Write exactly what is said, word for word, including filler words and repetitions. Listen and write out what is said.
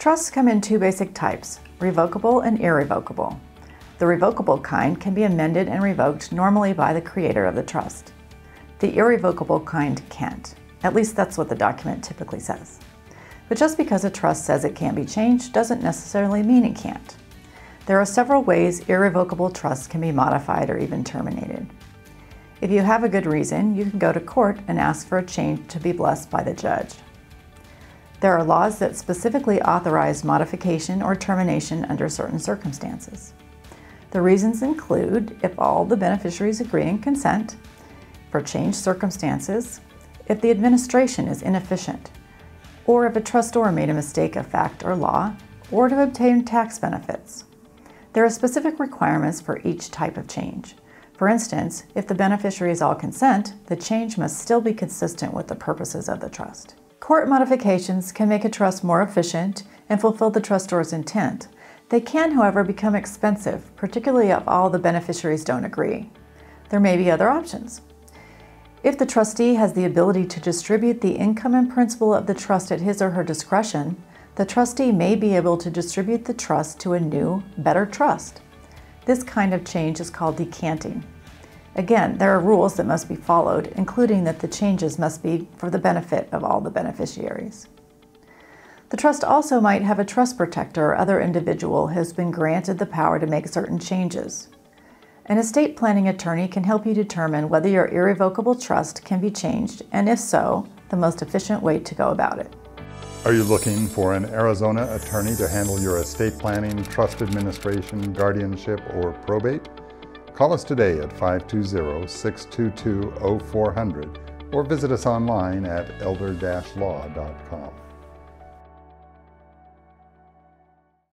Trusts come in two basic types, revocable and irrevocable. The revocable kind can be amended and revoked normally by the creator of the trust. The irrevocable kind can't. At least that's what the document typically says. But just because a trust says it can't be changed doesn't necessarily mean it can't. There are several ways irrevocable trusts can be modified or even terminated. If you have a good reason, you can go to court and ask for a change to be blessed by the judge. There are laws that specifically authorize modification or termination under certain circumstances. The reasons include if all the beneficiaries agree and consent, for changed circumstances, if the administration is inefficient, or if a trustor made a mistake of fact or law, or to obtain tax benefits. There are specific requirements for each type of change. For instance, if the beneficiaries all consent, the change must still be consistent with the purposes of the trust. Court modifications can make a trust more efficient and fulfill the trustor's intent. They can, however, become expensive, particularly if all the beneficiaries don't agree. There may be other options. If the trustee has the ability to distribute the income and principal of the trust at his or her discretion, the trustee may be able to distribute the trust to a new, better trust. This kind of change is called decanting. Again, there are rules that must be followed, including that the changes must be for the benefit of all the beneficiaries. The trust also might have a trust protector or other individual who has been granted the power to make certain changes. An estate planning attorney can help you determine whether your irrevocable trust can be changed, and if so, the most efficient way to go about it. Are you looking for an Arizona attorney to handle your estate planning, trust administration, guardianship, or probate? Call us today at five two zero, six two two, zero four zero zero or visit us online at elder dash law dot com.